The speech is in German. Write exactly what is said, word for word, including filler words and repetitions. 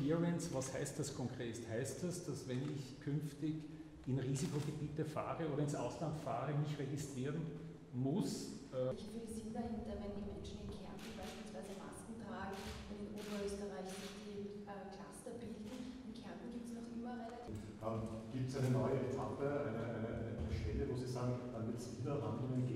Clearance, was heißt das konkret? Heißt das, dass wenn ich künftig in Risikogebiete fahre oder ins Ausland fahre, mich registrieren muss? Äh ich will Sinn dahinter, wenn die Menschen in Kärnten beispielsweise Masken tragen und in Oberösterreich sich die äh, Cluster bilden. In Kärnten gibt es noch immer relativ. Ähm, gibt es eine neue Etappe, eine, eine, eine Stelle, wo Sie sagen, dann wird es wieder Handlungen